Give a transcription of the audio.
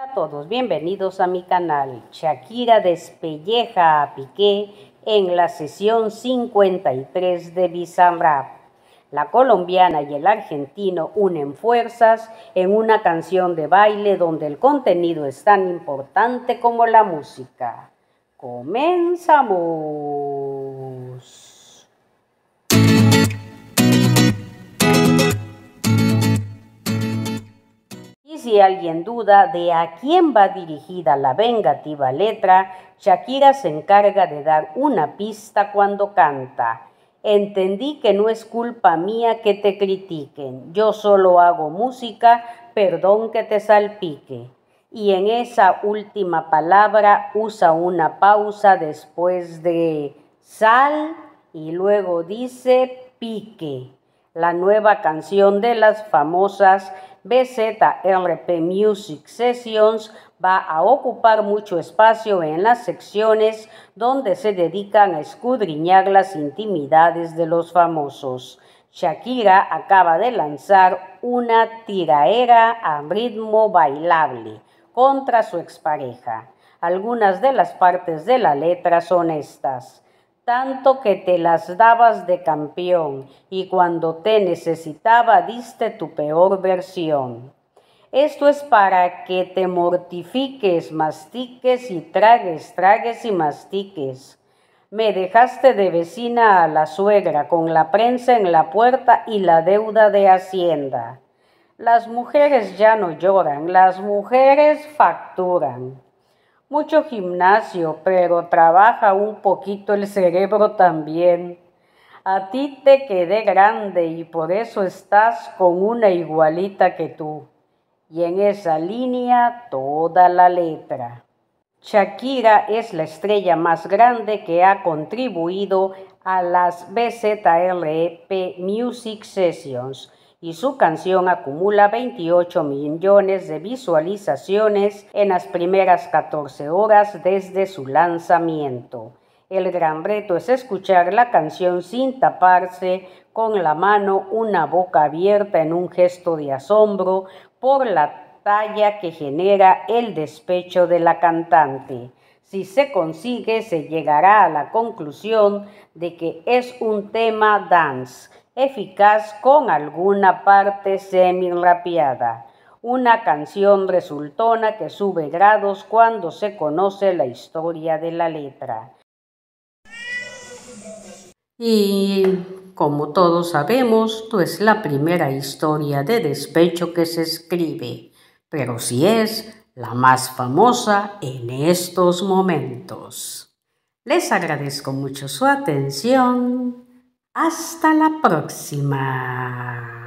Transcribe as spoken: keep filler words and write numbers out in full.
Hola a todos, bienvenidos a mi canal. Shakira despelleja a Piqué en la sesión cincuenta y tres de Bizarrap. La colombiana y el argentino unen fuerzas en una canción de baile donde el contenido es tan importante como la música. ¡Comenzamos! Y si alguien duda de a quién va dirigida la vengativa letra, Shakira se encarga de dar una pista cuando canta. Entendí que no es culpa mía que te critiquen, yo solo hago música, perdón que te salpique. Y en esa última palabra usa una pausa después de sal y luego dice pique. La nueva canción de las famosas B Z R P Music Sessions va a ocupar mucho espacio en las secciones donde se dedican a escudriñar las intimidades de los famosos. Shakira acaba de lanzar una tiraera a ritmo bailable contra su expareja. Algunas de las partes de la letra son estas: tanto que te las dabas de campeón y cuando te necesitaba diste tu peor versión. Esto es para que te mortifiques, mastiques y tragues, tragues y mastiques. Me dejaste de vecina a la suegra con la prensa en la puerta y la deuda de Hacienda. Las mujeres ya no lloran, las mujeres facturan. Mucho gimnasio, pero trabaja un poquito el cerebro también. A ti te quedé grande y por eso estás con una igualita que tú. Y en esa línea toda la letra. Shakira es la estrella más grande que ha contribuido a las B Z R P Music Sessions y su canción acumula veintiocho millones de visualizaciones en las primeras catorce horas desde su lanzamiento. El gran reto es escuchar la canción sin taparse con la mano, una boca abierta en un gesto de asombro por la talla que genera el despecho de la cantante. Si se consigue, se llegará a la conclusión de que es un tema dance, eficaz con alguna parte semi-rapeada. Una canción resultona que sube grados cuando se conoce la historia de la letra. Y como todos sabemos, no es la primera historia de despecho que se escribe, pero sí es la más famosa en estos momentos. Les agradezco mucho su atención. Hasta la próxima.